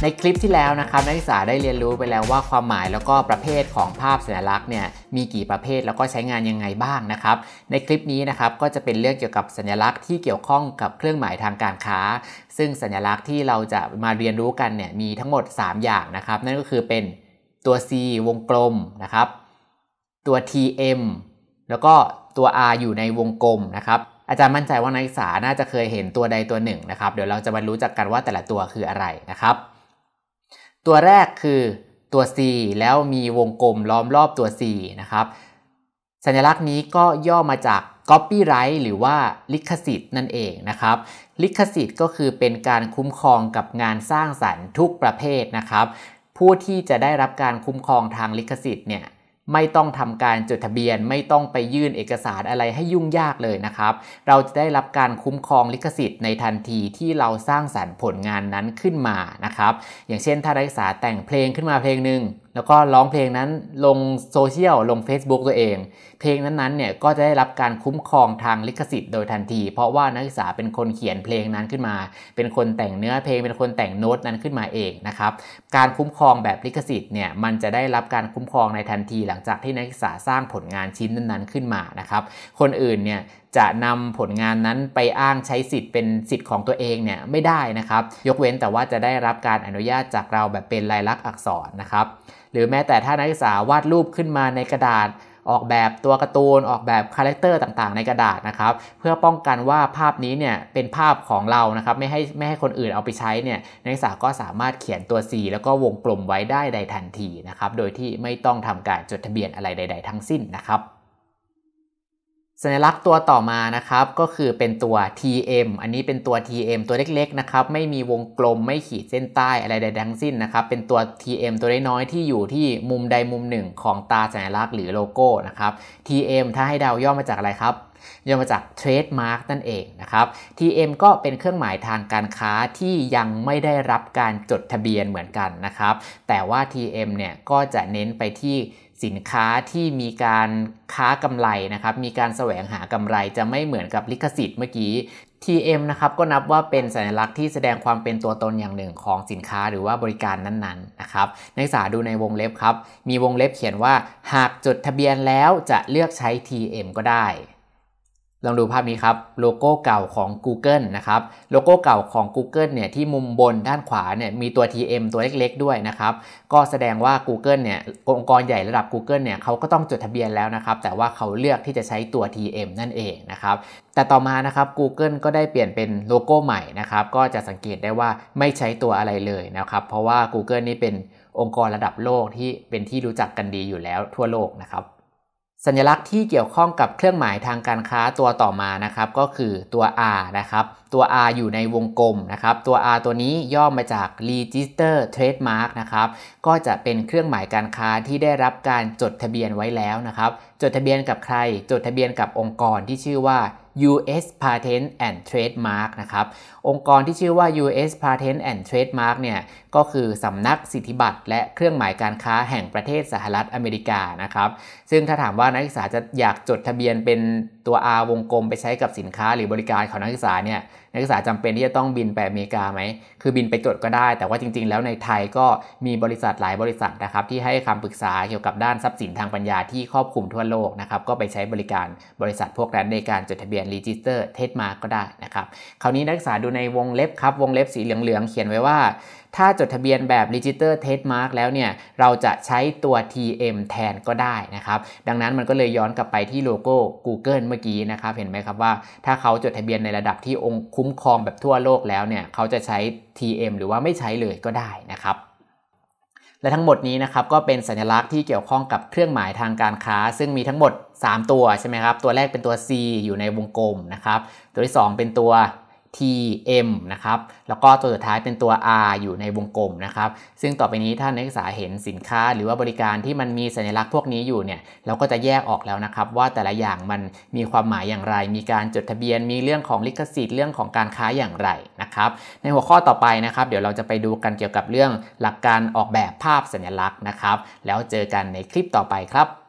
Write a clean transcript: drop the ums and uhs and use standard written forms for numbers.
คลิปที่แล้วนะครับนักศึกษาได้เรียนรู้ไปแล้วว่าความหมายแล้วก็ประเภทของภาพสัญลักษณ์เนี่ยมีกี่ประเภทแล้วก็ใช้งานยังไงบ้างนะครับในคลิปนี้นะครับก็จะเป็นเรื่องเกี่ยวกับสัญลักษณ์ที่เกี่ยวข้องกับเครื่องหมายทางการค้าซึ่งสัญลักษณ์ที่เราจะมาเรียนรู้กันเนี่ยมีทั้งหมด3อย่างนะครับนั่นก็คือเป็นตัว C วงกลมนะครับตัว TM แล้วก็ตัว R อยู่ในวงกลมนะครับอาจารย์มั่นใจว่านักศึกษาน่าจะเคยเห็นตัวใดตัวหนึ่งนะครับเดี๋ยวเราจะมารู้จักกันว่าแต่ละตัวคืออะไรนะครับตัวแรกคือตัว C แล้วมีวงกลมล้อมรอบตัว C นะครับสัญลักษณ์นี้ก็ย่อมาจาก copyright หรือว่าลิขสิทธิ์นั่นเองนะครับลิขสิทธิ์ก็คือเป็นการคุ้มครองกับงานสร้างสรรค์ทุกประเภทนะครับผู้ที่จะได้รับการคุ้มครองทางลิขสิทธิ์เนี่ยไม่ต้องทำการจดทะเบียนไม่ต้องไปยื่นเอกสารอะไรให้ยุ่งยากเลยนะครับเราจะได้รับการคุ้มครองลิขสิทธิ์ในทันทีที่เราสร้างสรรค์ผลงานนั้นขึ้นมานะครับอย่างเช่นถ้านักศึกษาแต่งเพลงขึ้นมาเพลงหนึ่งแล้วก็ร้องเพลงนั้นลงโซเชียลลง Facebook ตัวเองเพลงนั้นเนี่ยก็จะได้รับการคุ้มครองทางลิขสิทธิ์โดยทันทีเพราะว่านักศึกษาเป็นคนเขียนเพลงนั้นขึ้นมาเป็นคนแต่งเนื้อเพลงเป็นคนแต่งโน้ตนั้นขึ้นมาเองนะครับการคุ้มครองแบบลิขสิทธิ์เนี่ยมันจะได้รับการคุ้มครองในทันทีหลังจากที่นักศึกษาสร้างผลงานชิ้นนั้นๆขึ้นมานะครับคนอื่นเนี่ยจะนำผลงานนั้นไปอ้างใช้สิทธิ์เป็นสิทธิ์ของตัวเองเนี่ยไม่ได้นะครับยกเว้นแต่ว่าจะได้รับการอนุญาตจากเราแบบเป็นลายลักษณ์อักษรนะครับหรือแม้แต่ถ้านักศึกษาวาดรูปขึ้นมาในกระดาษออกแบบตัวการ์ตูนออกแบบคาแรคเตอร์ต่างๆในกระดาษนะครับเพื่อป้องกันว่าภาพนี้เนี่ยเป็นภาพของเรานะครับไม่ให้คนอื่นเอาไปใช้เนี่ยนักศึกษาก็สามารถเขียนตัว C แล้วก็วงกลมไว้ได้ในทันทีนะครับโดยที่ไม่ต้องทำการจดทะเบียนอะไรใดๆทั้งสิ้นนะครับสัญลักษณ์ตัวต่อมานะครับก็คือเป็นตัว TM อันนี้เป็นตัว TM ตัวเล็กๆนะครับไม่มีวงกลมไม่ขีดเส้นใต้อะไรใดๆทั้งสิ้นนะครับเป็นตัว TM ตัวน้อยๆที่อยู่ที่มุมใดมุมหนึ่งของตาสัญลักษณ์หรือโลโก้นะครับ TM ถ้าให้เดาย่อมาจากอะไรครับย่อมาจาก Trademark นั่นเองนะครับ TM ก็เป็นเครื่องหมายทางการค้าที่ยังไม่ได้รับการจดทะเบียนเหมือนกันนะครับแต่ว่า TM เนี่ยก็จะเน้นไปที่สินค้าที่มีการค้ากำไรนะครับมีการแสวงหากำไรจะไม่เหมือนกับลิขสิทธิ์เมื่อกี้ TM นะครับก็นับว่าเป็นสัญลักษณ์ที่แสดงความเป็นตัวตนอย่างหนึ่งของสินค้าหรือว่าบริการนั้นๆนะครับนักศึกษาดูในวงเล็บครับมีวงเล็บเขียนว่าหากจดทะเบียนแล้วจะเลือกใช้ TM ก็ได้ลองดูภาพนี้ครับโลโก้เก่าของ Google นะครับโลโก้เก่าของ Google เนี่ยที่มุมบนด้านขวาเนี่ยมีตัว TM ตัวเล็กๆด้วยนะครับก็แสดงว่า Google เนี่ยองค์กรใหญ่ระดับ Google เนี่ยเขาก็ต้องจดทะเบียนแล้วนะครับแต่ว่าเขาเลือกที่จะใช้ตัว TM นั่นเองนะครับแต่ต่อมานะครับ Google ก็ได้เปลี่ยนเป็นโลโก้ใหม่นะครับก็จะสังเกตได้ว่าไม่ใช้ตัวอะไรเลยนะครับเพราะว่า Google นี่เป็นองค์กรระดับโลกที่เป็นที่รู้จักกันดีอยู่แล้วทั่วโลกนะครับสัญลักษณ์ที่เกี่ยวข้องกับเครื่องหมายทางการค้าตัวต่อมานะครับก็คือตัว R นะครับตัว R อยู่ในวงกลมนะครับตัว R ตัวนี้ย่อมาจาก Register Trademark นะครับก็จะเป็นเครื่องหมายการค้าที่ได้รับการจดทะเบียนไว้แล้วนะครับจดทะเบียนกับใครจดทะเบียนกับองค์กรที่ชื่อว่า US Patent and Trademark นะครับองค์กรที่ชื่อว่า US Patent and Trademark เนี่ยก็คือสำนักสิทธิบัตรและเครื่องหมายการค้าแห่งประเทศสหรัฐอเมริกานะครับซึ่งถ้าถามว่านักศึกษาจะอยากจดทะเบียนเป็นตัว R วงกลมไปใช้กับสินค้าหรือบริการของนักศึกษาเนี่ยนักศึกษาจำเป็นที่จะต้องบินไปอเมริกาไหมคือบินไปจดก็ได้แต่ว่าจริงๆแล้วในไทยก็มีบริษัทหลายบริษัทนะครับที่ให้คำปรึกษาเกี่ยวกับด้านทรัพย์สินทางปัญญาที่ครอบคลุมทั่วโลกนะครับก็ไปใช้บริการบริษัทพวกนั้นในการจดทะเบียน Register Trademark ก็ได้นะครับคราวนี้นักศึกษาดูในวงเล็บครับวงเล็บสีเหลืองๆเขียนไว้ว่าถ้าจดทะเบียนแบบ Register Trademark แล้วเนี่ยเราจะใช้ตัว TM แทนก็ได้นะครับดังนั้นมันก็เลยย้อนกลับไปที่โลโก้ Google เมื่อกี้นะครับเห็นไหมครับว่าถ้าเขาจดทะเบียนในระดับที่องค์คุ้มครองแบบทั่วโลกแล้วเนี่ยเขาจะใช้ TM หรือว่าไม่ใช้เลยก็ได้นะครับและทั้งหมดนี้นะครับก็เป็นสัญลักษณ์ที่เกี่ยวข้องกับเครื่องหมายทางการค้าซึ่งมีทั้งหมด3ตัวใช่ไหมครับตัวแรกเป็นตัว C อยู่ในวงกลมนะครับตัวที่2เป็นตัว TM นะครับแล้วก็ตัวสุดท้ายเป็นตัว R อยู่ในวงกลมนะครับซึ่งต่อไปนี้ถ้านักศึกษาเห็นสินค้าหรือว่าบริการที่มันมีสัญลักษณ์พวกนี้อยู่เนี่ยเราก็จะแยกออกแล้วนะครับว่าแต่ละอย่างมันมีความหมายอย่างไรมีการจดทะเบียนมีเรื่องของลิขสิทธิ์เรื่องของการค้าอย่างไรนะครับในหัวข้อต่อไปนะครับเดี๋ยวเราจะไปดูกันเกี่ยวกับเรื่องหลักการออกแบบภาพสัญลักษณ์นะครับแล้วเจอกันในคลิปต่อไปครับ